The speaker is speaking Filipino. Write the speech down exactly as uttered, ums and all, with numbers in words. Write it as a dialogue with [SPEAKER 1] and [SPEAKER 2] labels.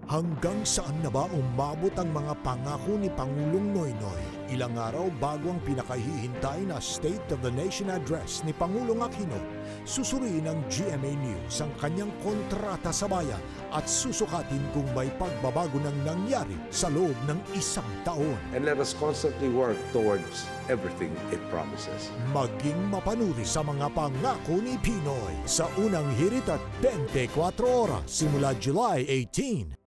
[SPEAKER 1] Hanggang saan na ba umabot ang mga pangako ni Pangulong Noynoy? Ilang araw bago ang pinakahihintay na State of the Nation Address ni Pangulong Aquino, susuriin ng G M A News ang kanyang kontrata sa bayan at susukatin kung may pagbabago ng nangyari sa loob ng isang taon.
[SPEAKER 2] And let us constantly work towards everything it promises.
[SPEAKER 1] Maging mapanuri sa mga pangako ni Pinoy sa unang hirit at twenty-four oras simula July eighteenth.